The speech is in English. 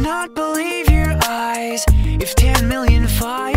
not believe your eyes if 10 million fires